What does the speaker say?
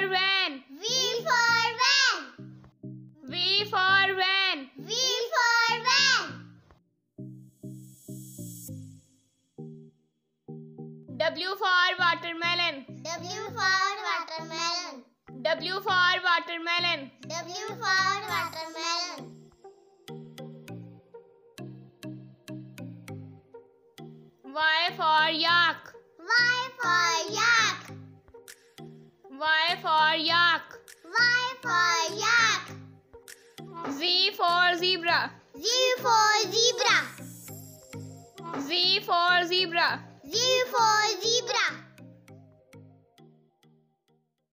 for van. V for van. V for van. V for van. W for watermelon. W for watermelon. W for watermelon. W for watermelon. Y for yak. Y for yak. Y for yak. Y for yak. Z for zebra. Z for zebra. Z for zebra. Z for zebra.